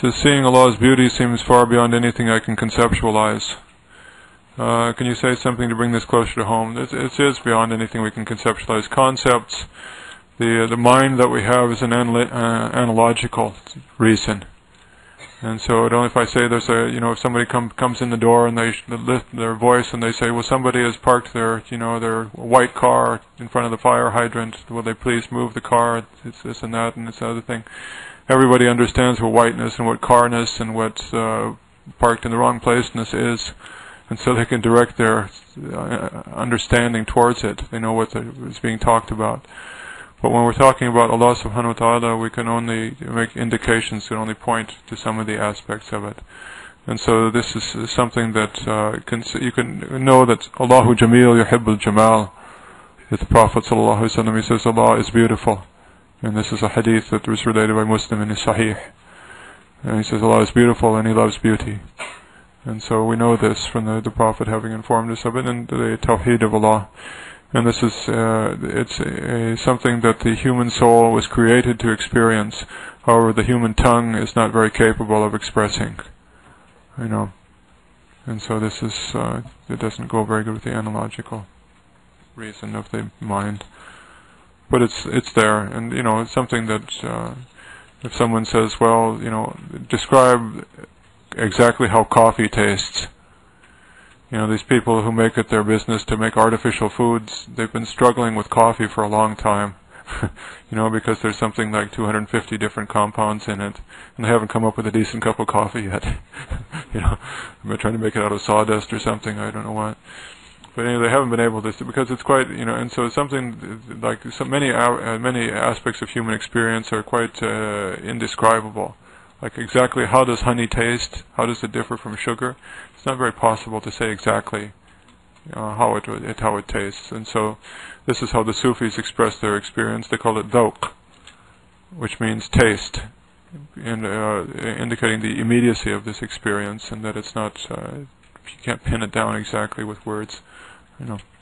says, seeing Allah's beauty seems far beyond anything I can conceptualize. Can you say something to bring this closer to home? It is beyond anything we can conceptualize. Concepts, the mind that we have is an analogical reason. And so if I say there's if somebody comes in the door and they lift their voice and they say, well, somebody has parked their white car in front of the fire hydrant, will they please move the car? It's this and that and this other thing. Everybody understands what whiteness and what carness and what parked in the wrong placeness is. And so they can direct their understanding towards it. They know what is being talked about. But when we're talking about Allah subhanahu wa ta'ala, we can only make indications, can only point to some of the aspects of it. And so this is something that you can know that Allahu Jameel yuhibbul Jamal. The Prophet sallallahu alaihi wasallam, he says Allah is beautiful. And this is a hadith that was related by Muslim in his Sahih. And he says Allah is beautiful and He loves beauty. And so we know this from the Prophet having informed us of it, and the Tawheed of Allah. And this is something that the human soul was created to experience. However, the human tongue is not very capable of expressing. And so this is it doesn't go very good with the analogical reason of the mind. But it's there, and it's something that if someone says, well, describe exactly how coffee tastes. These people who make it their business to make artificial foods, they've been struggling with coffee for a long time. Because there's something like 250 different compounds in it, and they haven't come up with a decent cup of coffee yet. They're trying to make it out of sawdust or something, I don't know what. But anyway, they haven't been able to, because it's quite, and so something like many aspects of human experience are quite indescribable. Like exactly how does honey taste? How does it differ from sugar? It's not very possible to say exactly how it tastes. And so this is how the Sufis express their experience. They call it dhawq, which means taste, and indicating the immediacy of this experience, and that it's not you can't pin it down exactly with words.